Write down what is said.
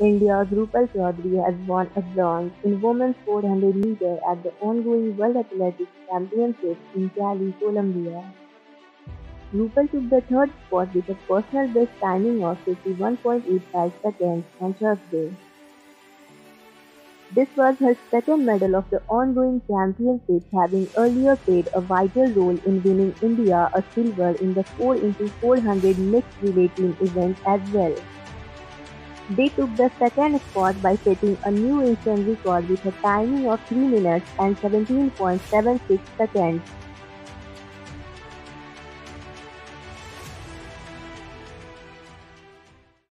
India's Rupal Choudhary has won a bronze in women's 400 meter at the ongoing World Athletics Championships in Cali, Colombia. Rupal took the third spot with a personal best timing of 51.85 seconds on Thursday. This was her second medal of the ongoing championships, having earlier played a vital role in winning India a silver in the 4x400 mixed relay team event as well. They took the second spot by setting a new Asian record with a timing of 3 minutes and 17.76 seconds.